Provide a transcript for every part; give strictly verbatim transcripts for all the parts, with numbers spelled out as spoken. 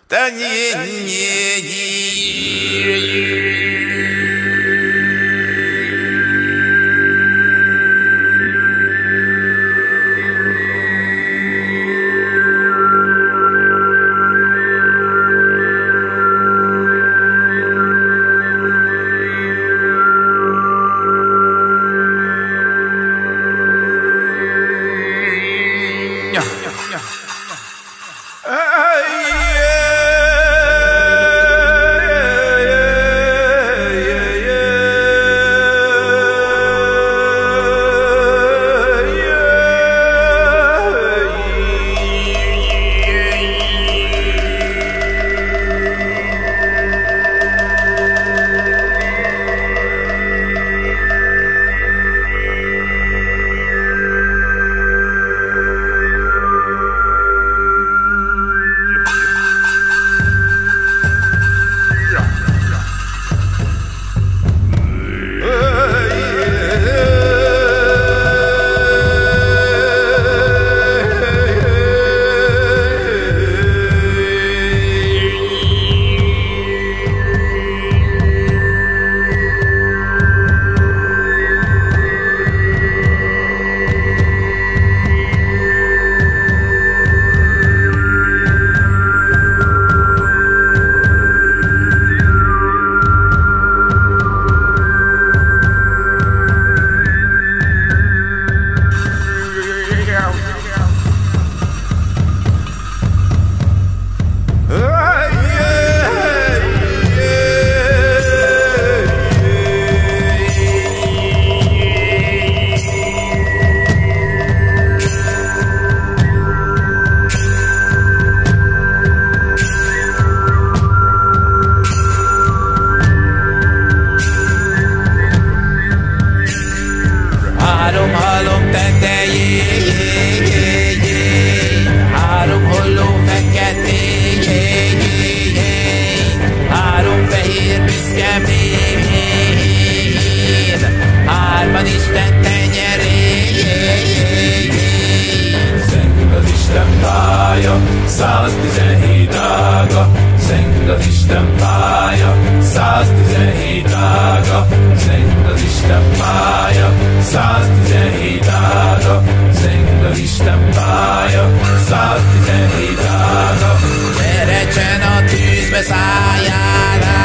száztizenhét ága, zeng az Isten pálya, száztizenhét ága, zeng az Isten pálya, száztizenhét ága, zeng az Isten pálya, száztizenhét ága. Eredjen a tűzbe szálljára,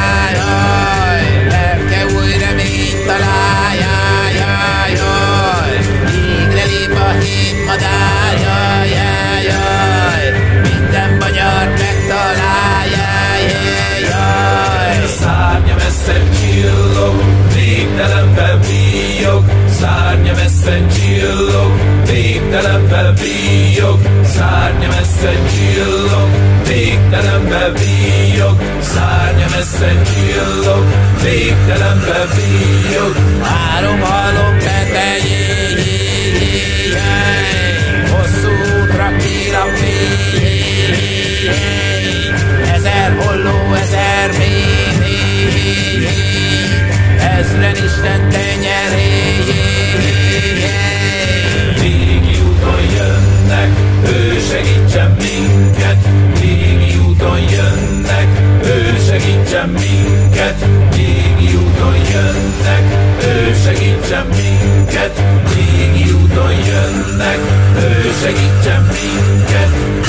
jaj, lelke új reményt találja, jaj, jaj, égre lép a hét madár, jaj, jaj, jaj, minden magyar megtalálja, jaj, jaj. Szárnya messze csillog, végtelenbe víjog, szárnya messze csillog, végtelenbe víjog, szárnya messze csillog, végtelenbe víjog, szárnya messze csillog, végtelenbe víjog. Három halom tetején, hosszú útra kilap fény, ezer holló, ezer mély, ezren Isten tenyeréjén. Régi úton jönnek, ő segítsen minket, régi úton jönnek, ő segítsen minket, régi úton jönnek, ő segítsen minket, régi úton jönnek, ő segítsen minket.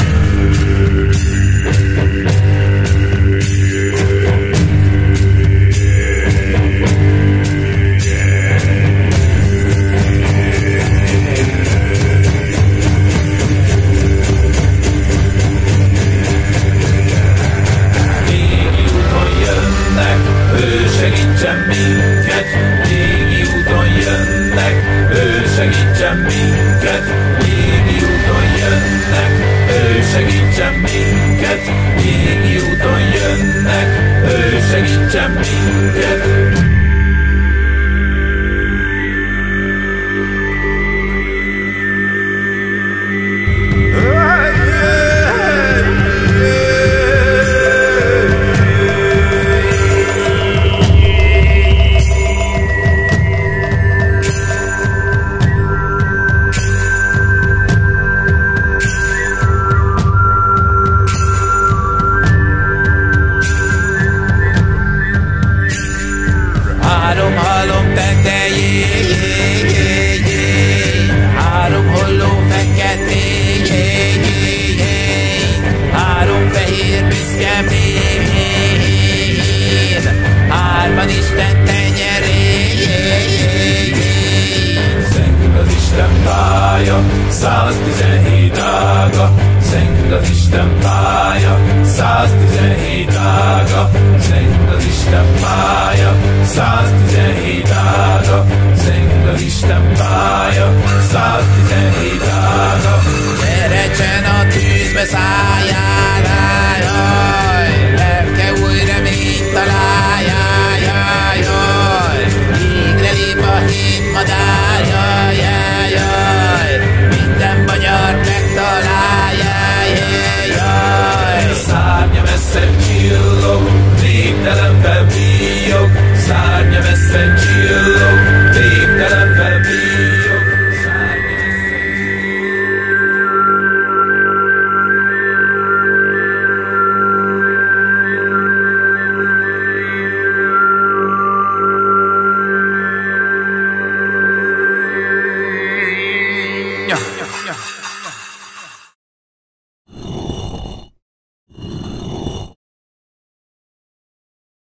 Ő segítsen minket, régi úton jönnek, ő segítsen minket, régi úton jönnek, ő segítsen minket, régi úton jönnek, ő segítsen minket.